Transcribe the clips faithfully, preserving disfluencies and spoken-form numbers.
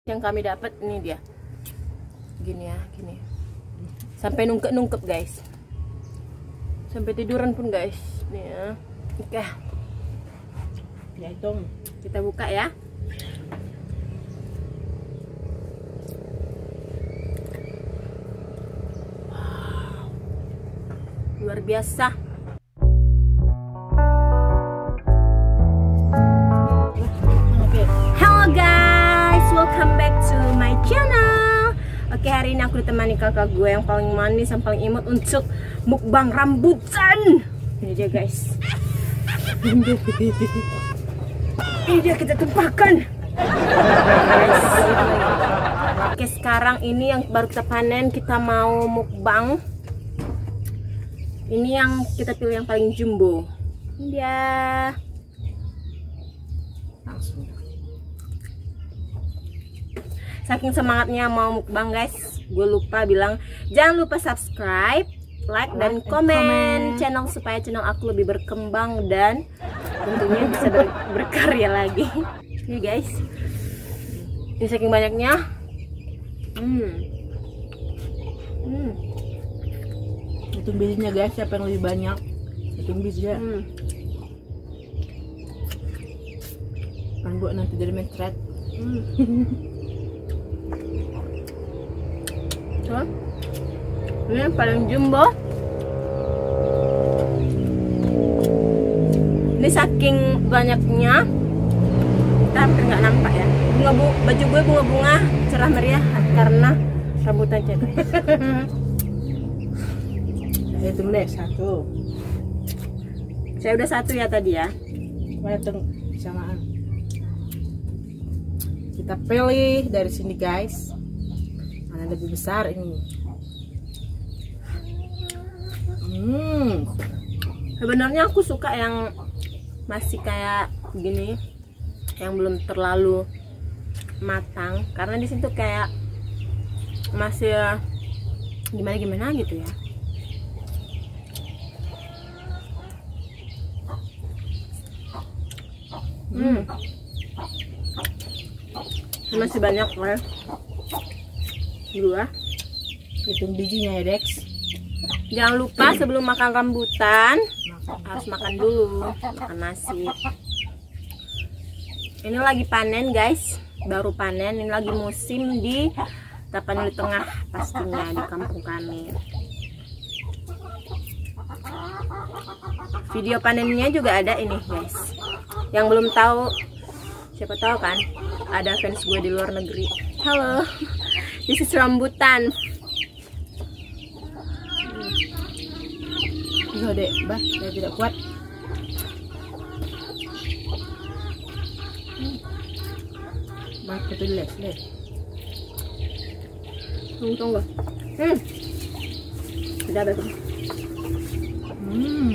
Yang kami dapat ini dia. Gini ya, gini. Sampai nungkep-nungkep, guys. Sampai tiduran pun, guys. Nih ya. Oke. Ya itu Kita buka ya. Wow. Luar biasa. Hello guys, welcome back to my channel. Oke, hari ini aku ditemani kakak gue yang paling manis, yang paling imut untuk mukbang rambutan. Ini dia guys. Ini dia kita tumpahkan. Oke, sekarang ini yang baru kita panen, kita mau mukbang. Ini yang kita pilih yang paling jumbo. Ini dia. langsung. Saking semangatnya mau mukbang guys, gue lupa bilang jangan lupa subscribe, like, dan komen channel supaya channel aku lebih berkembang dan tentunya bisa ber berkarya lagi. Ini guys, ini saking banyaknya. Hmm. Hmm. Hitung bijinya guys, siapa yang lebih banyak? Hitung biji ya. Hmm. Kan buat nanti jadi mencret. Hmm. Huh? Ini yang paling jumbo. Ini saking banyaknya kita hampir nggak nampak ya. Bunga bu baju gue bunga-bunga cerah meriah karena rambutan cewek. Saya hitung deh satu. Saya udah satu ya tadi ya. Mana hitung samaan. Kita pilih dari sini guys. Mana lebih besar ini? Hmm. Sebenarnya aku suka yang masih kayak gini, yang belum terlalu matang, karena di situ kayak masih gimana gimana gitu ya. Hmm. Masih banyak lah. Dua. Hitung bijinya ya Dex. Jangan lupa sebelum makan rambutan harus makan dulu, makan nasi. Ini lagi panen guys, baru panen. Ini lagi musim di Tapanuli Tengah pastinya di kampung kami. Video panennya juga ada ini guys. Yang belum tahu, siapa tahu kan ada fans gue di luar negeri. Halo, this is rambutan. Iya dek, bah, saya tidak kuat. Bah, kita les les. Tunggu tunggu. Hmm, udah betul. Hmm.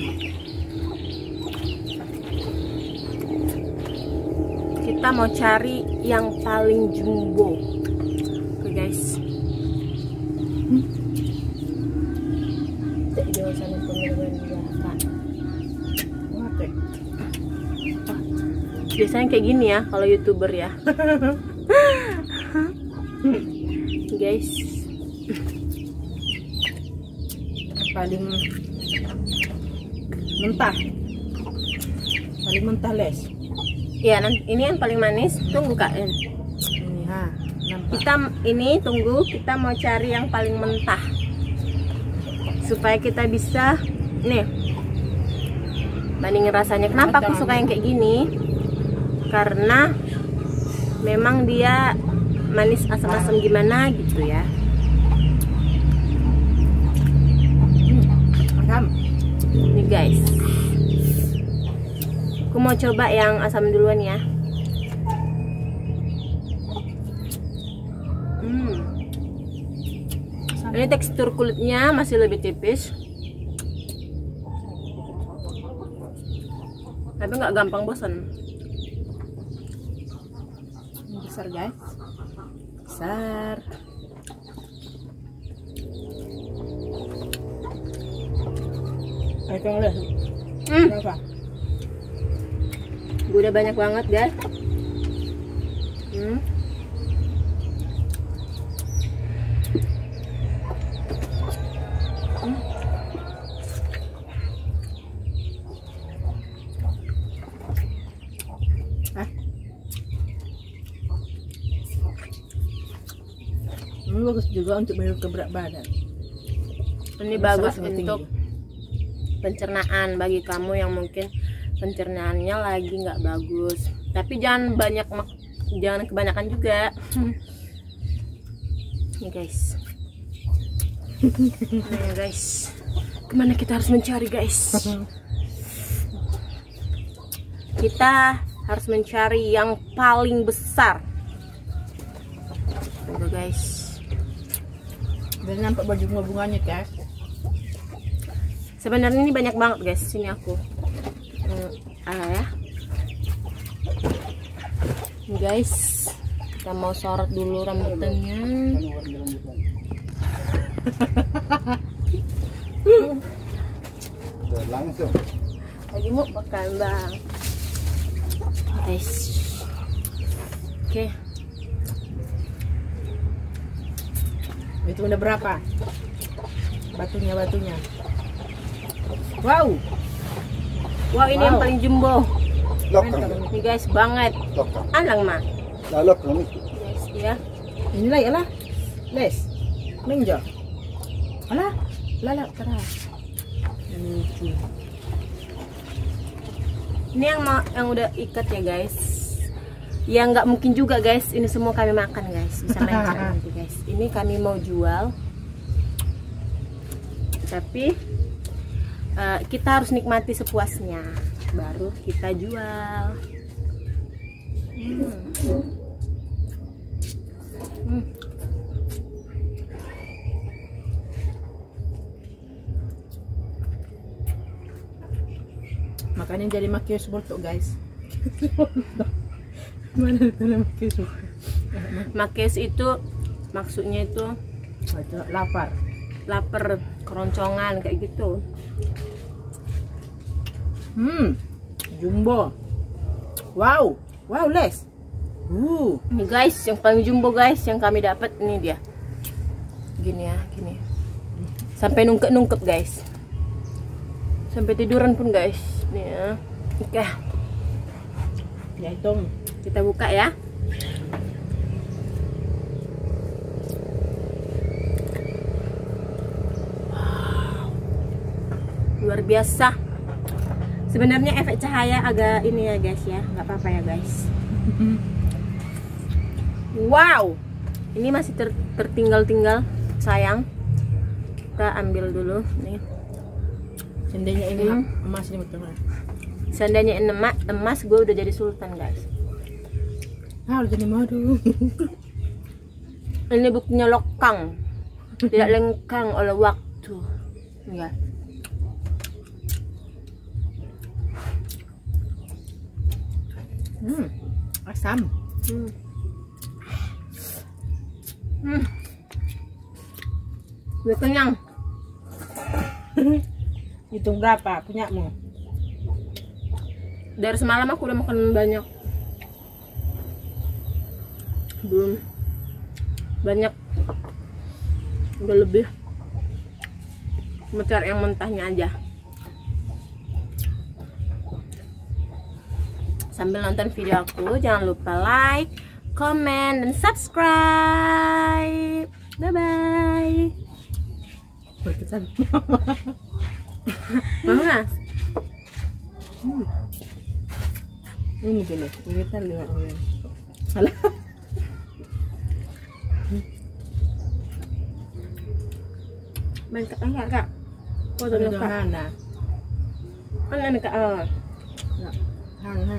Kita mau cari yang paling jumbo. Oke guys. Hmm. Biasanya kayak gini ya kalau YouTuber ya. Guys, Paling mentah. Paling mentah les. ya nanti ini yang paling manis. Tunggu kak. Ini ha, nampak. Kita ini tunggu. Kita mau cari yang paling mentah supaya kita bisa nih bandingin rasanya. Kenapa aku suka yang kayak gini? Karena memang dia manis asam-asam gimana gitu ya. Asam. Ini guys, aku mau coba yang asam duluan ya. Hmm. Ini tekstur kulitnya masih lebih tipis, tapi nggak gampang bosan. Besar guys, besar. Ayo lihat. Hmm. Berapa? Gue udah banyak banget guys. Hmm. Ini bagus juga untuk menurunkan berat badan. Ini Karena bagus seratnya untuk tinggi. pencernaan bagi kamu yang mungkin pencernaannya lagi nggak bagus. Tapi jangan banyak mak- jangan kebanyakan juga. Nih guys. Nah guys, kemana kita harus mencari guys? Kita harus mencari yang paling besar. Tuh guys. Dan nampak baju bunga-bunganya guys. Sebenarnya ini banyak banget guys. Sini aku. Hmm, ah ya. Nih guys, kita mau sorot dulu rambutannya. Langsung. Lagi mau makan bang. Guys. Oke. Itu udah berapa? Batunya batunya. Wow. Wow, ini Wow. yang paling jumbo. Lokang. Nih guys, banget. Lokang. Alang mah. Lah lokang. Guys, ya. Inilah ya lah. Les. Menjo. Alah. Lala keras. Lucu. Ini yang mau yang udah ikat ya guys. Ya nggak mungkin juga guys. Ini semua kami makan guys. Bisa makan nanti guys. Ini kami mau jual. Tapi uh, kita harus nikmati sepuasnya. Baru kita jual. Hmm. Hmm. Makanya jadi makius bortok guys. Mana itu makius? Makes itu maksudnya itu Lapar. lapar, keroncongan kayak gitu. Hmm. Jumbo. Wow. Wow, Les. Uh. Ini guys, yang paling jumbo guys yang kami dapat ini dia. Gini ya, gini. Sampai nungkep-nungkep guys. Sampai tiduran pun guys. Nih ya. Oke, Ya hitung. kita buka ya. Wow. Luar biasa. Sebenarnya efek cahaya agak ini ya guys ya, nggak apa-apa ya guys. Wow, ini masih ter- tertinggal-tinggal, sayang. Kita ambil dulu nih. Seandainya ini Hmm. emas ini betul. Seandainya ini emas, emas gue udah jadi sultan guys. Ah, udah jadi madu. Ini buktinya lokang, tidak lengkang oleh waktu. Enggak. Hmm. Asam. Hmm. Hmm. Udah kenyang. Hitung berapa punyamu? Dari semalam aku udah makan banyak. Belum banyak. Udah lebih. Mau cari yang mentahnya aja. Sambil nonton video aku, jangan lupa like, comment, dan subscribe. Bye-bye. Berkesan. Mama. Hmm. Ini dulu, kita lihat dulu. Salah. Main kak enggak kak? Kau tuh kak? Hana. Mana nih kak? Ah. Hana.